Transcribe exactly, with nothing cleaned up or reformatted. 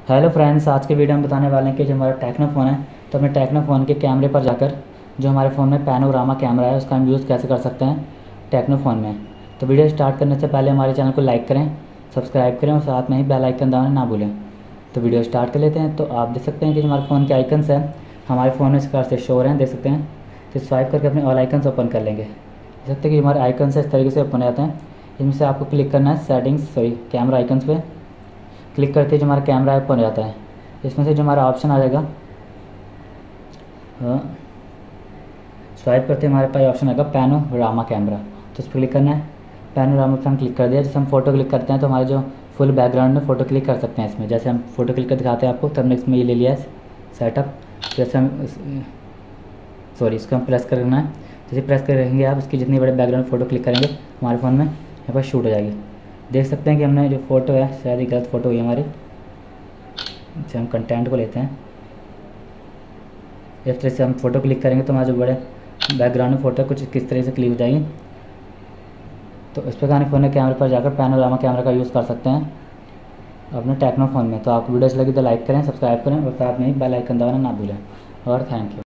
Hello friends, आज के video में बताने वाले हैं कि जो हमारा टेक्नो फ़ोन है तो अपने टेक्नो फ़ोन के कैमरे पर जाकर जो हमारे फ़ोन में पैनोरामा कैमरा है उसका हम यूज़ कैसे कर सकते हैं टेक्नो फ़ोन में। तो वीडियो स्टार्ट करने से पहले हमारे चैनल को लाइक करें, सब्सक्राइब करें और साथ में ही बेल आइकन दबाना ना भूलें। तो वीडियो स्टार्ट कर लेते हैं। तो आप देख सकते हैं कि जो हमारे फ़ोन के आइकन्स हैं हमारे फ़ोन में इस प्रकार से शो हो रहे हैं, देख सकते हैं। तो स्वाइप करके अपने ऑल आइकन्स ओपन कर लेंगे। देख सकते हैं कि हमारे आइकन्स इस तरीके से ओपन हो जाते हैं। इनमें से आपको क्लिक करना है सेटिंग्स सॉरी कैमरा आइकन्स पे। क्लिक करते ही जो हमारा कैमरा ओपन हो जाता है। इसमें से जो हमारा ऑप्शन आ जाएगा स्वाइप करते हमारे पास ऑप्शन आएगा पैनोरामा कैमरा, तो उस पर क्लिक करना है। पैनोरामा पर हम क्लिक कर दिया। जैसे हम फ़ोटो क्लिक करते हैं तो हमारे जो फुल बैकग्राउंड में फ़ोटो क्लिक कर सकते हैं इसमें। जैसे हम फ़ोटो क्लिक कर दिखाते हैं आपको, तब हमने इसमें ये ले लिया है सेटअप। जैसे हम सॉरी इसको हम प्रेस करना है। जैसे प्रेस करेंगे आप इसकी जितनी बड़े बैकग्राउंड फ़ोटो क्लिक करेंगे हमारे फ़ोन में यहाँ पर शूट हो जाएगी। देख सकते हैं कि हमने जो फ़ोटो है शायद ही गलत फ़ोटो हुई हमारी। जैसे हम कंटेंट को लेते हैं, इस तरह से हम फ़ोटो क्लिक करेंगे तो हमारे जो बड़े बैकग्राउंड में फ़ोटो कुछ किस तरह से क्लिक हो जाएगी। तो इस प्रकार फ़ोन के कैमरे पर जाकर पैनोरामा कैमरा का यूज़ कर सकते हैं अपने टेक्नो फ़ोन में। तो आपको वीडियो अच्छी लगी तो लाइक करें, सब्सक्राइब करें और साथ में ही बेल आइकन दबाना ना भूलें। और थैंक यू।